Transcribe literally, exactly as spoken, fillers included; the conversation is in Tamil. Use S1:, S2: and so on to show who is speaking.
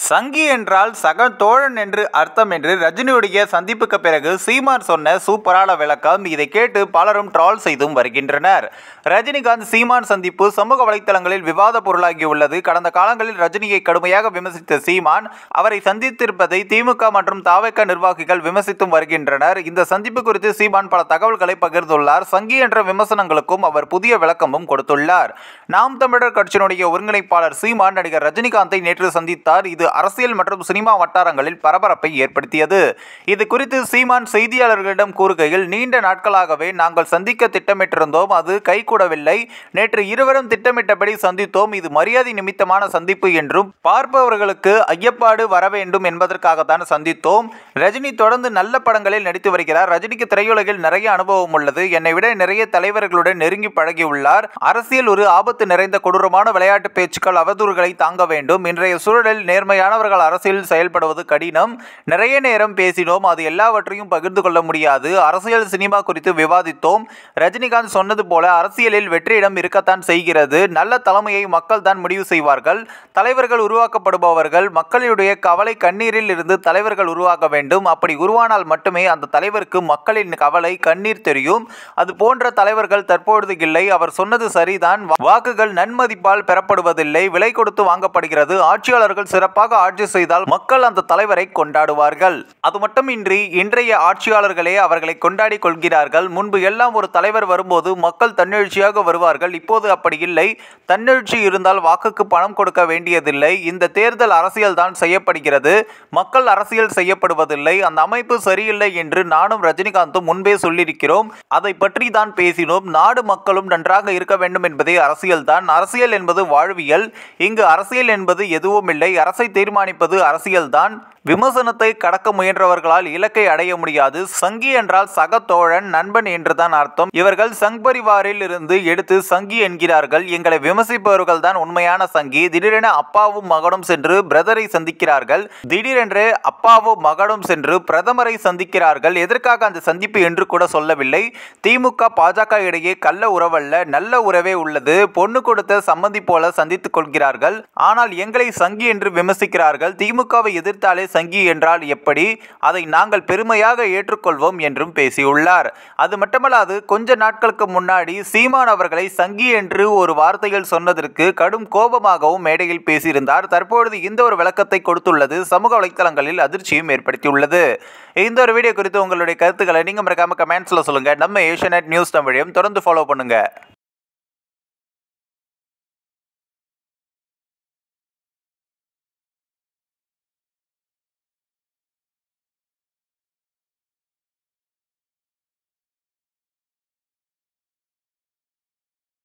S1: சங்கி என்றால் சக தோழன் என்று அர்த்தம் என்று ரஜினியுடைய சந்திப்புக்கு பிறகு சீமான் சொன்ன சூப்பரான விளக்கம். இதை கேட்டு பலரும் ட்ரால் செய்தும் வருகின்றனர். ரஜினிகாந்த் சீமான் சந்திப்பு சமூக வலைத்தளங்களில் விவாத பொருளாகியுள்ளது. கடந்த காலங்களில் ரஜினியை கடுமையாக விமர்சித்த சீமான் அவரை சந்தித்திருப்பதை திமுக மற்றும் தாவேகா நிர்வாகிகள் விமர்சித்தும் வருகின்றனர். இந்த சந்திப்பு குறித்து சீமான் பல தகவல்களை பகிர்ந்துள்ளார். சங்கி என்ற விமர்சனங்களுக்கும் அவர் புதிய விளக்கமும் கொடுத்துள்ளார். நாம் தமிழர் கட்சியினுடைய ஒருங்கிணைப்பாளர் சீமான் நடிகர் ரஜினிகாந்தை நேற்று சந்தித்தார். இது அரசியல் மற்றும் சினிமா வட்டாரங்களில் பரபரப்பை ஏற்படுத்தியது. இது குறித்து சீமான் செய்தியாளர்களிடம் கூறுகையில், நீண்ட நாட்களாகவே நாங்கள் சந்திக்க திட்டமிட்டிருந்தோம். அது கைகூடவில்லை. நேற்று இருவரும் திட்டமிட்டபடி சந்தித்தோம். இது மரியாதை நிமித்தமான சந்திப்பு என்றும் பார்ப்பவர்களுக்கு ஐயப்பாடு வர வேண்டும் என்பதற்காகத்தான் சந்தித்தோம். ரஜினி தொடர்ந்து நல்ல படங்களில் நடித்து வருகிறார். ரஜினிக்கு திரையுலகில் நிறைய அனுபவம் உள்ளது. என்னை விட நிறைய தலைவர்களுடன் நெருங்கி பழகியுள்ளார். அரசியல் ஒரு ஆபத்து நிறைந்த கொடூரமான விளையாட்டு பேச்சுக்கள் அவதூறுகளை தாங்க வேண்டும். இன்றைய சூழலில் நேர்மையானவர்கள் அரசியல் செயல்படுவது கடினம். நிறைய நேரம் பேசினோம். அது எல்லாவற்றையும் பகிர்ந்து கொள்ள முடியாது. அரசியல் சினிமா குறித்து விவாதித்தோம். ரஜினிகாந்த் சொன்னது போல அரசியலில் வெற்றியிடம் இருக்கத்தான் செய்கிறது. நல்ல தலைமையை மக்கள் தான் முடிவு செய்வார்கள். தலைவர்கள் உருவாக்கப்படுபவர்கள். மக்களுடைய கவலை கண்ணீரில் இருந்து தலைவர்கள் உருவாக்க வேண்டும். அப்படி உருவானால் மட்டுமே அந்த தலைவருக்கு மக்களின் கவலை கண்ணீர் தெரியும். அது போன்ற தலைவர்கள் தற்பொழுது இல்லை. அவர் சொன்னது சரிதான். வாக்குகள் நன்மதிப்பால் பெறப்படுவதில்லை, விலை கொடுத்து வாங்கப்படுகிறது. ஆட்சியாளர்கள் சிறப்பாக ஆட்சி செய்தால் மக்கள் அந்த தலைவரை கொண்டாடுவார்கள். அது மட்டுமின்றி இன்றைய ஆட்சியாளர்களே அவர்களை கொண்டாடி கொள்கிறார்கள். முன்பு எல்லாம் ஒரு தலைவர் வரும்போது மக்கள் தன்னெழுச்சியாக வருவார்கள். இப்போது அப்படி இல்லை. தன்னெழுச்சி இருந்தால் வாக்குக்கு பணம் கொடுக்க வேண்டியதில்லை. இந்த தேர்தல் அரசியல் தான் செய்யப்படுகிறது. மக்கள் அரசியல் செய்யப்படுவதில்லை. அந்த அமைப்பு சரியில்லை என்று நானும் ரஜினிகாந்தும் முன்பே சொல்லியிருக்கிறோம். அதை பற்றி தான் பேசினோம். நாடு மக்களும் நன்றாக இருக்க வேண்டும் என்பதே அரசியல் தான். அரசியல் என்பது வாழ்வியல். இங்கு அரசியல் என்பது எதுவும் இல்லை. அரசை தீர்மானிப்பது அரசியல்தான். விமர்சனத்தை கடக்க முயன்றவர்களால் இலக்கை அடைய முடியாது. சங்கி என்றால் சக தோழன், நண்பன் என்றுதான் அர்த்தம். இவர்கள் சங் பரிவாரில் இருந்து எடுத்து சங்கி என்கிறார்கள். எங்களை விமர்சிப்பவர்கள் தான் உண்மையான சங்கி. திடீரென அப்பாவும் மகனும் சென்று பிரதரை சந்திக்கிறார்கள். திடீரென்று அப்பாவும் மகனும் சென்று பிரதமரை சந்திக்கிறார்கள். எதற்காக அந்த சந்திப்பு என்று கூட சொல்லவில்லை. திமுக பாஜக இடையே கள்ள உறவல்ல, நல்ல உறவே உள்ளது. பொண்ணு கொடுத்த சம்மந்தி போல சந்தித்துக் கொள்கிறார்கள். ஆனால் எங்களை சங்கி என்று விமர்சிக்கிறார்கள். திமுகவை எதிர்த்தாலே சங்கி என்றால் எப்படி? அதை நாங்கள் பெருமையாக ஏற்றுக்கொள்வோம் என்றும் பேசியுள்ளார். அது மட்டுமல்லாது கொஞ்ச நாட்களுக்கு முன்னாடி சீமான் அவர்களை சங்கி என்று ஒரு வார்த்தையில் சொன்னதற்கு கடும் கோபமாகவும் மேடையில் பேசியிருந்தார். தற்பொழுது இந்த ஒரு விளக்கத்தை கொடுத்துள்ளது சமூக வலைத்தளங்களில் அதிர்ச்சியும் ஏற்படுத்தியுள்ளது. இந்த ஒரு வீடியோ குறித்து உங்களுடைய கருத்துக்களை நீங்க மறக்காம கமெண்ட்ஸ்ல சொல்லுங்க. நம்ம ஏஷியநெட் நியூஸ் தமிழையும் தொடர்ந்து ஃபாலோ பண்ணுங்க.